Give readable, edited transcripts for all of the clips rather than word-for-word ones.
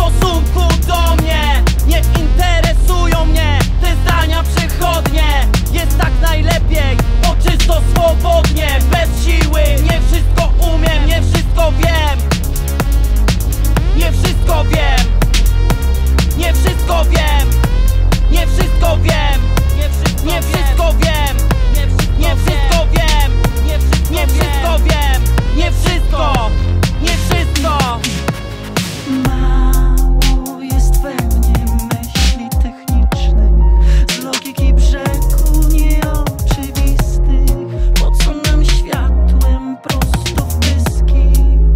stosunku do mnie. Nie interesują mnie te zdania przechodnie. Jest tak najlepiej, o czysto swobodnie, bez siły. Nie wszystko umiem, nie wszystko wiem. Nie wszystko wiem. Nie wszystko wiem. Nie wszystko wiem. Nie wszystko wiem. Nie wszystko wiem. Nie wszystko wiem. Nie wszystko. Nie wszystko. Mało jest we mnie myśli technicznych, z logiki brzegu nieoczywistych, poconym światłem prosto w pyski.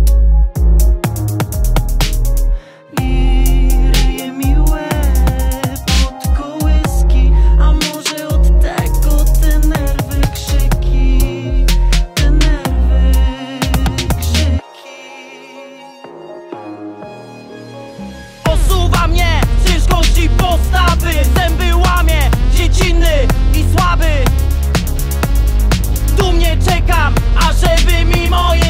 I ryje mi łeb od kołyski, a może od tego te nerwy krzyki, te nerwy krzyki. Osuwa mnie ciężkości postawy, zęby łamie, dziecinny i słaby. Dumnie czekam, ażeby mi moje